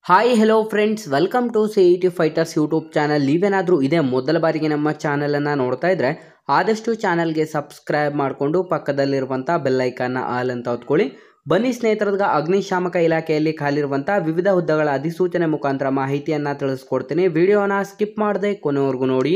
Hi hello friends, welcome to CET fighters YouTube channel. ನೀವೇನಾದರೂ ಇದೇ ಮೊದಲ ಬಾರಿಗೆ ನಮ್ಮ ಚಾನಲನ್ನು ನೋಡ್ತಾ ಇದ್ರೆ ಆದಷ್ಟು ಚಾನಲ್ಗೆ ಸಬ್ಸ್ಕ್ರೈಬ್ ಮಾಡಿಕೊಂಡು ಪಕ್ಕದಲ್ಲಿರುವಂಥ ಬೆಲ್ಲೈಕನ್ನ ಆಲ್ ಅಂತ ಹೊತ್ಕೊಳ್ಳಿ. ಬನ್ನಿ ಸ್ನೇಹಿತರದಾಗ ಅಗ್ನಿಶಾಮಕ ಇಲಾಖೆಯಲ್ಲಿ ಖಾಲಿರುವಂಥ ವಿವಿಧ ಹುದ್ದೆಗಳ ಅಧಿಸೂಚನೆ ಮುಖಾಂತರ ಮಾಹಿತಿಯನ್ನು ತಿಳಿಸ್ಕೊಡ್ತೀನಿ. ವಿಡಿಯೋನ ಸ್ಕಿಪ್ ಮಾಡದೆ ಕೊನೆವರೆಗೂ ನೋಡಿ.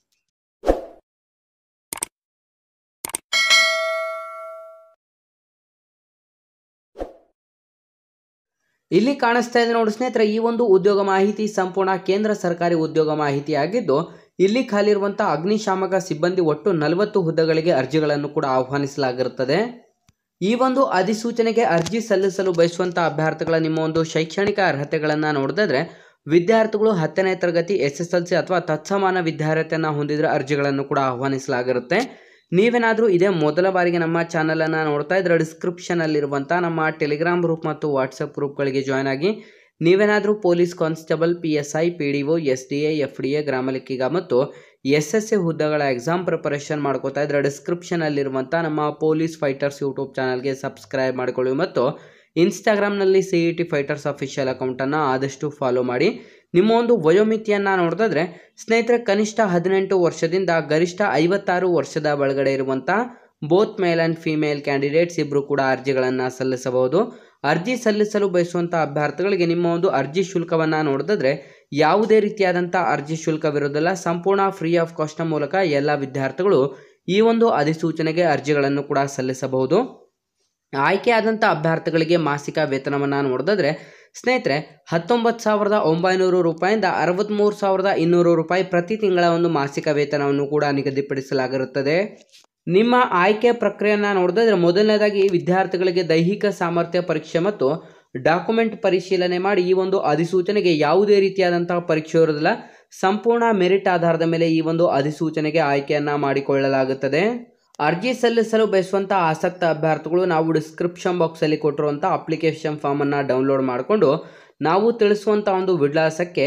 ಇಲ್ಲಿ ಕಾಣಿಸ್ತಾ ಇದೆ ನೋಡಿ ಸ್ನೇಹಿತರೆ, ಈ ಒಂದು ಉದ್ಯೋಗ ಮಾಹಿತಿ ಸಂಪೂರ್ಣ ಕೇಂದ್ರ ಸರ್ಕಾರಿ ಉದ್ಯೋಗ ಮಾಹಿತಿ ಆಗಿದ್ದು, ಇಲ್ಲಿ ಖಾಲಿರುವಂಥ ಅಗ್ನಿಶಾಮಕ ಸಿಬ್ಬಂದಿ ಒಟ್ಟು 40 ಹುದ್ದೆಗಳಿಗೆ ಅರ್ಜಿಗಳನ್ನು ಕೂಡ ಆಹ್ವಾನಿಸಲಾಗಿರುತ್ತದೆ. ಈ ಒಂದು ಅಧಿಸೂಚನೆಗೆ ಅರ್ಜಿ ಸಲ್ಲಿಸಲು ಬಯಸುವಂಥ ಅಭ್ಯರ್ಥಿಗಳ ನಿಮ್ಮ ಒಂದು ಶೈಕ್ಷಣಿಕ ಅರ್ಹತೆಗಳನ್ನು ನೋಡಿದ್ರೆ, ವಿದ್ಯಾರ್ಥಿಗಳು 10ನೇ ತರಗತಿ SSLC ಅಥವಾ ತತ್ಸಮಾನ ವಿದ್ಯಾರ್ಹತೆಯನ್ನು ಹೊಂದಿದ್ರೆ ಅರ್ಜಿಗಳನ್ನು ಕೂಡ ಆಹ್ವಾನಿಸಲಾಗಿರುತ್ತೆ. ನೀವೇನಾದರೂ ಇದೇ ಮೊದಲ ಬಾರಿಗೆ ನಮ್ಮ ಚಾನಲನ್ನು ನೋಡ್ತಾ ಇದ್ರೆ ಡಿಸ್ಕ್ರಿಪ್ಷನಲ್ಲಿರುವಂಥ ನಮ್ಮ ಟೆಲಿಗ್ರಾಮ್ ಗ್ರೂಪ್ ಮತ್ತು ವಾಟ್ಸಪ್ ಗ್ರೂಪ್ಗಳಿಗೆ ಜಾಯ್ನ್ ಆಗಿ. ನೀವೇನಾದರೂ police constable, PSI, PDO, SDA, FDA, ಗ್ರಾಮ ಲೆಕ್ಕಿಗ ಮತ್ತು SSA ಹುದ್ದೆಗಳ ಎಕ್ಸಾಮ್ ಪ್ರಿಪರೇಷನ್ ಮಾಡ್ಕೋತಾ ಇದ್ರೆ ಡಿಸ್ಕ್ರಿಪ್ಷನಲ್ಲಿರುವಂಥ ನಮ್ಮ ಪೊಲೀಸ್ ಫೈಟರ್ಸ್ ಯೂಟ್ಯೂಬ್ ಚಾನಲ್ಗೆ ಸಬ್ಸ್ಕ್ರೈಬ್ ಮಾಡಿಕೊಳ್ಳಿ ಮತ್ತು ಇನ್ಸ್ಟಾಗ್ರಾಮ್ನಲ್ಲಿ CET ಫೈಟರ್ಸ್ ಅಫಿಷಿಯಲ್ ಅಕೌಂಟನ್ನು ಆದಷ್ಟು ಫಾಲೋ ಮಾಡಿ. ನಿಮ್ಮ ಒಂದು ವಯೋಮಿತಿಯನ್ನು ನೋಡಿದ್ರೆ ಸ್ನೇಹಿತರೆ, ಕನಿಷ್ಠ 18 ವರ್ಷದಿಂದ ಗರಿಷ್ಠ 56 ವರ್ಷದ ಒಳಗಡೆ ಇರುವಂಥ both male and female candidates ಇಬ್ಬರು ಕೂಡ ಅರ್ಜಿಗಳನ್ನು ಸಲ್ಲಿಸಬಹುದು. ಅರ್ಜಿ ಸಲ್ಲಿಸಲು ಬಯಸುವಂಥ ಅಭ್ಯರ್ಥಿಗಳಿಗೆ ನಿಮ್ಮ ಒಂದು ಅರ್ಜಿ ಶುಲ್ಕವನ್ನು ನೋಡಿದ್ರೆ ಯಾವುದೇ ರೀತಿಯಾದಂಥ ಅರ್ಜಿ ಶುಲ್ಕವಿರೋದಿಲ್ಲ. ಸಂಪೂರ್ಣ ಫ್ರೀ ಆಫ್ ಕಾಸ್ಟ್ನ ಮೂಲಕ ಎಲ್ಲ ವಿದ್ಯಾರ್ಥಿಗಳು ಈ ಒಂದು ಅಧಿಸೂಚನೆಗೆ ಅರ್ಜಿಗಳನ್ನು ಕೂಡ ಸಲ್ಲಿಸಬಹುದು. ಆಯ್ಕೆಯಾದಂಥ ಅಭ್ಯರ್ಥಿಗಳಿಗೆ ಮಾಸಿಕ ವೇತನವನ್ನು ನೋಡಿದ್ರೆ ಸ್ನೇಹಿತರೆ 19,900 ರೂಪಾಯಿಂದ 63,200 ರೂಪಾಯಿ ಪ್ರತಿ ತಿಂಗಳ ಒಂದು ಮಾಸಿಕ ವೇತನವನ್ನು ಕೂಡ ನಿಗದಿಪಡಿಸಲಾಗಿರುತ್ತದೆ. ನಿಮ್ಮ ಆಯ್ಕೆ ಪ್ರಕ್ರಿಯೆಯನ್ನು ನೋಡಿದ್ರೆ ಮೊದಲನೇದಾಗಿ ವಿದ್ಯಾರ್ಥಿಗಳಿಗೆ ದೈಹಿಕ ಸಾಮರ್ಥ್ಯ ಪರೀಕ್ಷೆ ಮತ್ತು ಡಾಕ್ಯುಮೆಂಟ್ ಪರಿಶೀಲನೆ ಮಾಡಿ. ಈ ಒಂದು ಅಧಿಸೂಚನೆಗೆ ಯಾವುದೇ ರೀತಿಯಾದಂತಹ ಪರೀಕ್ಷೆ ಇರೋದಿಲ್ಲ. ಸಂಪೂರ್ಣ ಮೆರಿಟ್ ಆಧಾರದ ಮೇಲೆ ಈ ಒಂದು ಅಧಿಸೂಚನೆಗೆ ಆಯ್ಕೆಯನ್ನು ಮಾಡಿಕೊಳ್ಳಲಾಗುತ್ತದೆ. ಅರ್ಜಿ ಸಲ್ಲಿಸಲು ಬಯಸುವಂಥ ಆಸಕ್ತ ಅಭ್ಯರ್ಥಿಗಳು ನಾವು ಡಿಸ್ಕ್ರಿಪ್ಷನ್ ಬಾಕ್ಸಲ್ಲಿ ಕೊಟ್ಟಿರುವಂಥ ಅಪ್ಲಿಕೇಶನ್ ಫಾರ್ಮನ್ನು ಡೌನ್ಲೋಡ್ ಮಾಡಿಕೊಂಡು ನಾವು ತಿಳಿಸುವಂಥ ಒಂದು ವಿಳಾಸಕ್ಕೆ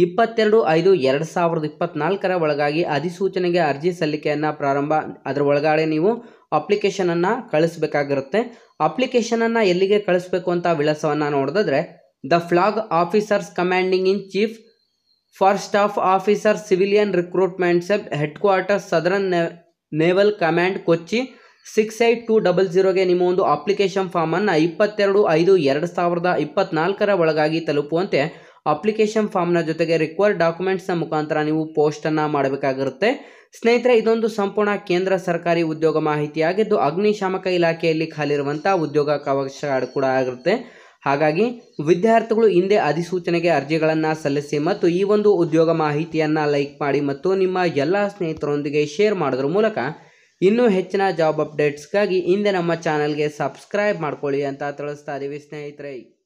22/5/2024 ಒಳಗಾಗಿ ಅಧಿಸೂಚನೆಗೆ ಅರ್ಜಿ ಸಲ್ಲಿಕೆಯನ್ನು ಅದರ ಒಳಗಡೆ ನೀವು ಅಪ್ಲಿಕೇಶನನ್ನು ಕಳಿಸಬೇಕಾಗಿರುತ್ತೆ. ಅಪ್ಲಿಕೇಶನನ್ನು ಎಲ್ಲಿಗೆ ಕಳಿಸ್ಬೇಕು ಅಂತ ವಿಳಾಸವನ್ನು ನೋಡಿದ್ರೆ the flag officers commanding in chief for staff officer civilian recruitment sub headquarters southern naval command Kochi 68200ಗೆ ನಿಮ್ಮ ಒಂದು ಅಪ್ಲಿಕೇಶನ್ ಫಾರ್ಮನ್ನು 22/5/2024 ಒಳಗಾಗಿ ತಲುಪುವಂತೆ ಅಪ್ಲಿಕೇಶನ್ ಫಾರ್ಮ್ನ ಜೊತೆಗೆ ರಿಕ್ವೈರ್ಡ್ ಡಾಕ್ಯುಮೆಂಟ್ಸ್ನ ಮುಖಾಂತರ ನೀವು ಪೋಸ್ಟನ್ನು ಮಾಡಬೇಕಾಗಿರುತ್ತೆ. ಸ್ನೇಹಿತರೆ, ಇದೊಂದು ಸಂಪೂರ್ಣ ಕೇಂದ್ರ ಸರ್ಕಾರಿ ಉದ್ಯೋಗ ಮಾಹಿತಿಯಾಗಿದ್ದು ಅಗ್ನಿಶಾಮಕ ಇಲಾಖೆಯಲ್ಲಿ ಖಾಲಿರುವಂಥ ಉದ್ಯೋಗಾವಕಾಶ ಕೂಡ ಆಗಿರುತ್ತೆ. ಹಾಗಾಗಿ ವಿದ್ಯಾರ್ಥಿಗಳು ಹಿಂದೆ ಅಧಿಸೂಚನೆಗೆ ಅರ್ಜಿಗಳನ್ನು ಸಲ್ಲಿಸಿ ಮತ್ತು ಈ ಒಂದು ಉದ್ಯೋಗ ಮಾಹಿತಿಯನ್ನು ಲೈಕ್ ಮಾಡಿ ಮತ್ತು ನಿಮ್ಮ ಎಲ್ಲ ಸ್ನೇಹಿತರೊಂದಿಗೆ ಶೇರ್ ಮಾಡೋದ್ರ ಮೂಲಕ ಇನ್ನೂ ಹೆಚ್ಚಿನ ಜಾಬ್ ಅಪ್ಡೇಟ್ಸ್ಗಾಗಿ ಹಿಂದೆ ನಮ್ಮ ಚಾನಲ್ಗೆ ಸಬ್ಸ್ಕ್ರೈಬ್ ಮಾಡ್ಕೊಳ್ಳಿ ಅಂತ ತಿಳಿಸ್ತಾ ಇದ್ದೀವಿ ಸ್ನೇಹಿತರೆ.